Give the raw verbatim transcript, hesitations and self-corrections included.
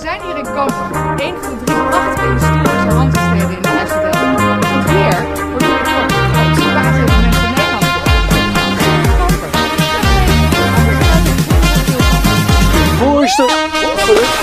zijn hier in Kampen. Een van de drie prachtige historische randsteden in de IJsseldelta. Want hier wordt hier de grootste basisevenement van Nederland georganiseerd. Mooiste